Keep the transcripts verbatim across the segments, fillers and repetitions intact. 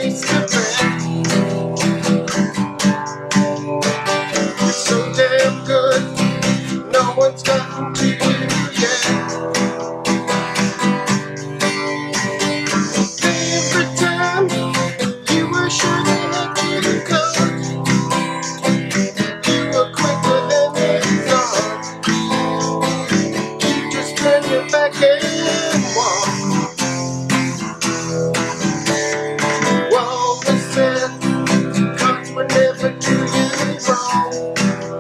place to play. You're so damn good, no one's gotten to you yet. Every time you were sure that you could go, you were quicker than they thought. You just turn your back and walk. What was said, cards were never do you wrong.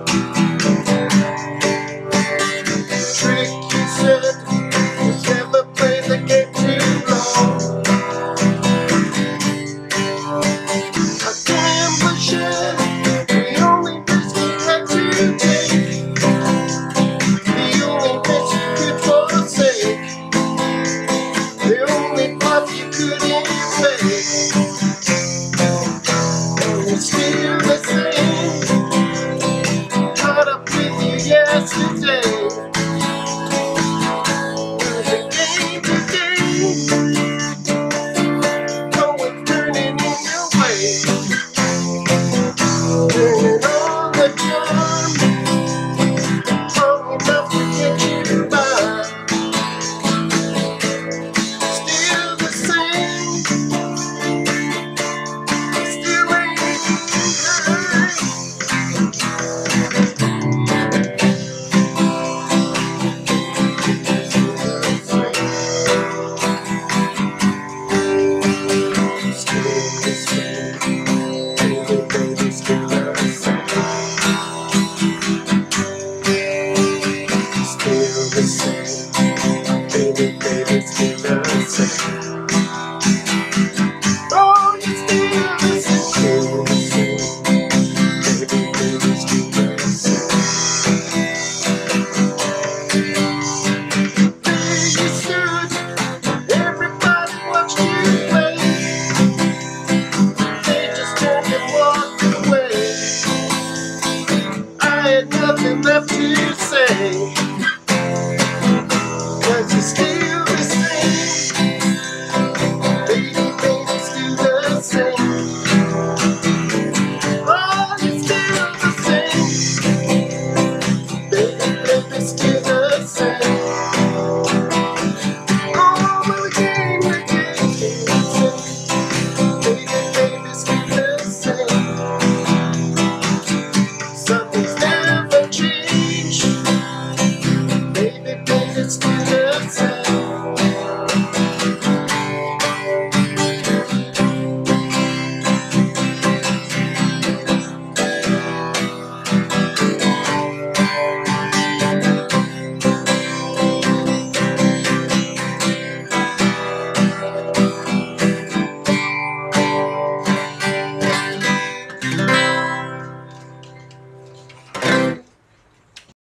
The trick you said was never play the game too long. A gambler shed the only risk he had to take, the only risk you could forsake, the only bluff you couldn't fake. And it's still the same, caught up with you yesterday. The game to game, going turning in your way, turning on the charm, strong enough to get you by. Still the same, still ain't right. Still the same, baby, baby, still the same. Still the same, baby, baby, still the same. Oh, you're still the same, still the same, baby, baby, still the same. There you stood, everybody watched you play. They just turned and walked away. I had nothing left to say, 'cause you're still the same, baby, baby, still the same. Oh, you're still the same, baby, baby, still the same. Oh, when we came together, baby, baby, still the same. Something's never changed, baby, baby, still